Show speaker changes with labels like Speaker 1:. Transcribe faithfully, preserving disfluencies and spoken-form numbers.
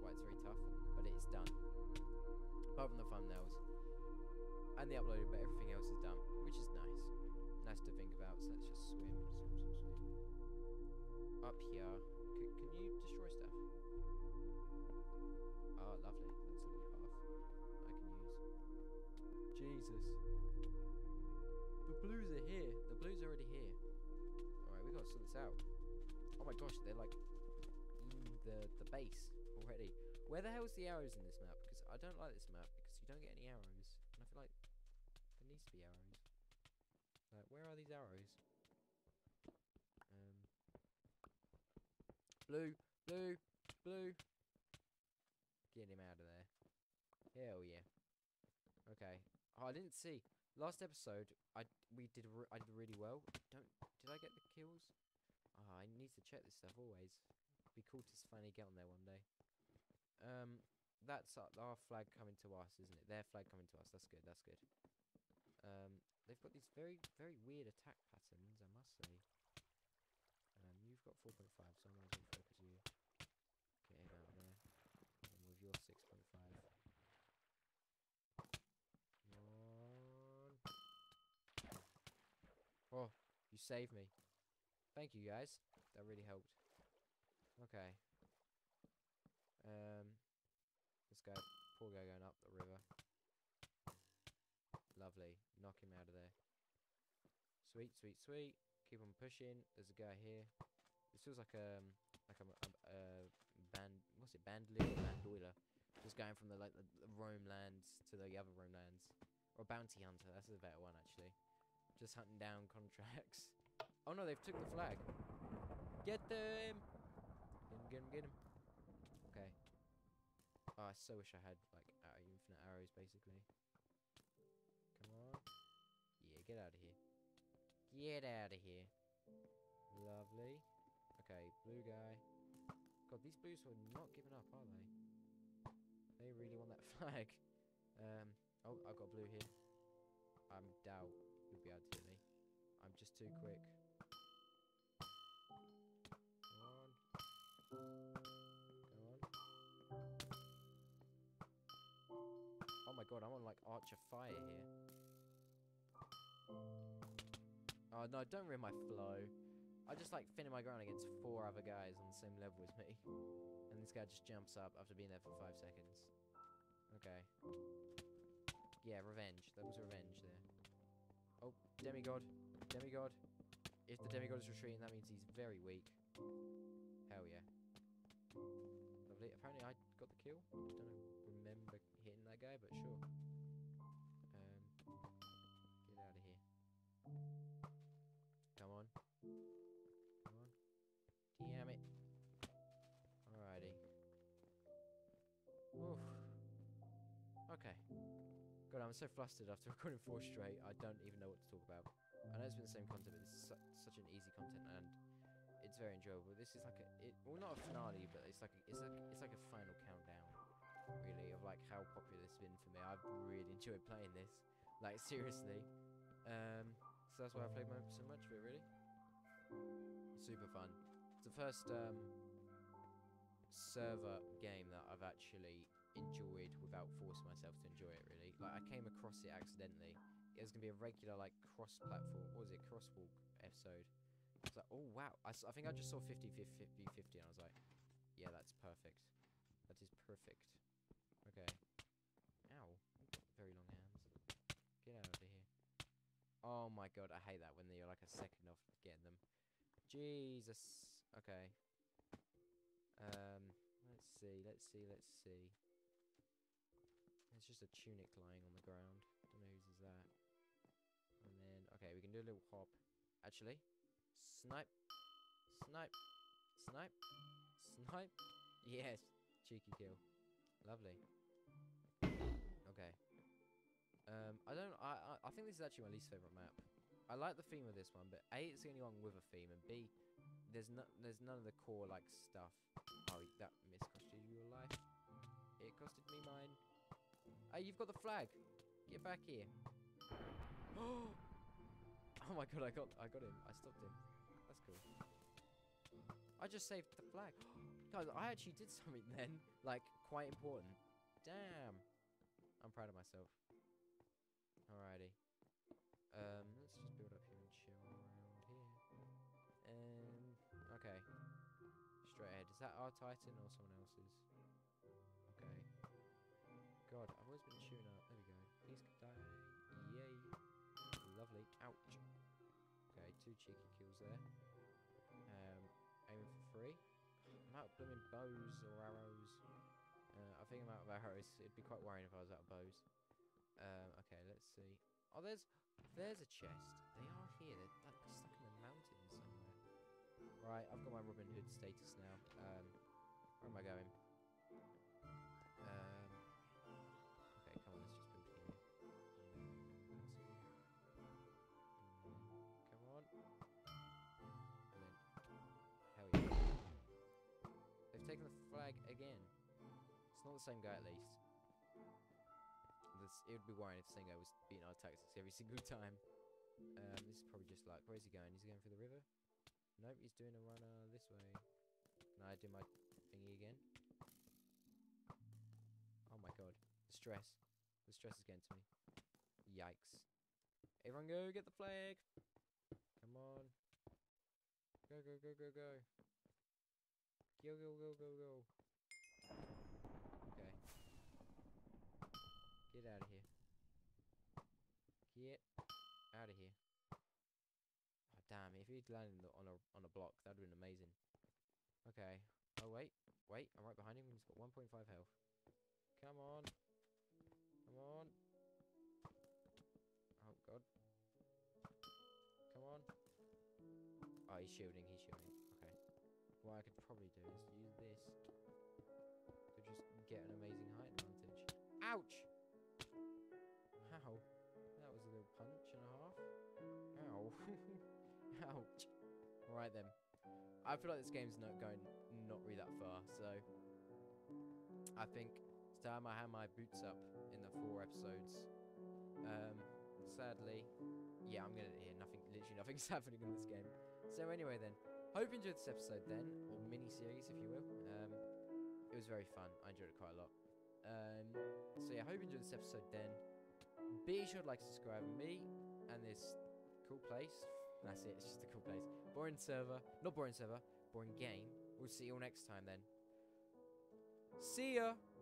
Speaker 1: why it's very tough, but it's done. Apart from the thumbnails and the uploading, but everything else is done, which is nice. Nice to think about. So let's just swim, swim, swim, swim. Up here. C can you destroy stuff? Oh, lovely. That's a little path I can use. Jesus. The blues are here. The blues are already here. Alright, we gotta sort this out. Oh my gosh, they're like in the, the base already. Where the hell's the arrows in this map? Because I don't like this map because you don't get any arrows. And I feel like there needs to be arrows. Like, where are these arrows? Um, blue, blue, blue. Get him out of there. Hell yeah. Okay. Oh, I didn't see. Last episode, I we did re I did really well. Don't did I get the kills? Oh, I need to check this stuff always. It'd be cool to finally get on there one day. Um, that's our, our flag coming to us, isn't it? Their flag coming to us. That's good. That's good. Um, they've got these very very weird attack patterns, I must say. Um, you've got four point five, so I'm going to focus you. Get him out of there. And with your six point five. Come on. Oh, you saved me. Thank you, guys. That really helped. Okay. Um, this guy, poor guy going up the river. Lovely. Knock him out of there. Sweet, sweet, sweet. Keep on pushing. There's a guy here. This feels like a, um, like a, a, a band. What's it? Bandolier, bandoiler. Just going from the like the, the Rome lands to the other Rome lands, or a bounty hunter. That's a better one actually. Just hunting down contracts. Oh no, they've took the flag. Get them! Get him! Get him! Get him! Okay. Oh, I so wish I had like uh, infinite arrows, basically. Come on. Yeah, get out of here. Get out of here. Lovely. Okay, blue guy. God, these blues are not giving up, are they? They really want that flag. Um. Oh, I've got blue here. I doubt you'll be able to hit me. I'm just too quick. Come on. Come on. Oh my god, I'm on like Archer Fire here. Oh no, don't ruin my flow. I just like thinning my ground against four other guys on the same level as me. And this guy just jumps up after being there for five seconds. Okay. Yeah, revenge. That was revenge there. Oh, demigod. Demigod. If the demigod is retreating, that means he's very weak. Hell yeah. Lovely. Apparently I got the kill. I don't remember hitting that guy, but sure. Um, get out of here. Come on. Come on. Damn it. Alrighty. Oof. Okay. God, I'm so flustered after recording four straight. I don't even know what to talk about. I know it's been the same content, but this is su such an easy content, and it's very enjoyable. This is like a, it, well, not a finale, but it's like a, it's like it's like a final countdown, really, of like how popular this has been for me. I've really enjoyed playing this, like seriously. Um, so that's why I played so much of it, really. Super fun. It's the first um, server game that I've actually enjoyed without forcing myself to enjoy it, really. Like, I came across it accidentally. It was going to be a regular, like, cross-platform, what was it, crosswalk episode. I was like, oh, wow. I, I think I just saw fifty fifty fifty, and I was like, yeah, that's perfect. That is perfect. Okay. Ow. I've got very long hands. Get out of here. Oh, my God. I hate that when you're, like, a second off getting them. Jesus. Okay. Um, let's see, let's see, let's see. It's just a tunic lying on the ground. Don't know whose is that. And then, okay, we can do a little hop. Actually, snipe, snipe, snipe, snipe. Yes, cheeky kill. Lovely. Okay. Um, I don't. I, I I think this is actually my least favorite map. I like the theme of this one, but A, it's the only one with a theme, and B, there's no, there's none of the core like stuff. Oh, that miss costed you your life. It costed me mine. Hey, you've got the flag. Get back here. Oh! Oh my god, I got I got him. I stopped him. That's cool. I just saved the flag. Guys, I actually did something then. Like, quite important. Damn. I'm proud of myself. Alrighty. Um, let's just build up here and chill around here. And okay. Straight ahead. Is that our Titan or someone else's? Okay. God, I've always been shooting up. There we go. Please die. Yay. Lovely. Ouch. Okay, two cheeky kills there. Um, aiming for three. I'm out of blooming bows or arrows. Uh, I think I'm out of arrows. It'd be quite worrying if I was out of bows. Um, okay, let's see. Oh, there's there's a chest. They are here. They're like stuck in the mountains somewhere. Right, I've got my Robin Hood status now. Um, where am I going? Um, okay, come on, let's just build here. Come on. And then, hell yeah. They've taken the flag again. It's not the same guy, at least. This, it would be worrying if Singo was beating our tactics every single time. Um, this is probably just like, where's he going? Is he going through the river? Nope, he's doing a runner this way. Can I do my thingy again? Oh my god. The stress. The stress is getting to me. Yikes. Everyone go, get the flag! Come on. Go, go, go, go, go. Go, go, go, go, go. Okay. Get out of here. Get out of here. Oh, damn, if he'd landed on a on a block, that would have been amazing. Okay. Oh, wait. Wait, I'm right behind him. He's got one point five health. Come on. Come on. Oh, God. Come on. Oh, he's shielding. He's shielding. Okay. What I could probably do is use this to just get an amazing height advantage. Ouch! Ow. That was a little punch and a half. Ow. Ouch. Right then. I feel like this game's not going not really that far, so I think it's time I have my boots up in the four episodes. Um, sadly, yeah, I'm gonna hear nothing, literally nothing's happening in this game. So anyway then, hope you enjoyed this episode then, or mini-series if you will. Um, it was very fun, I enjoyed it quite a lot. Um, so yeah, hope you enjoyed this episode then. Be sure to like, subscribe to me and this cool place. That's it, it's just a cool place. Boring server, not boring server, boring game. We'll see you all next time then. See ya!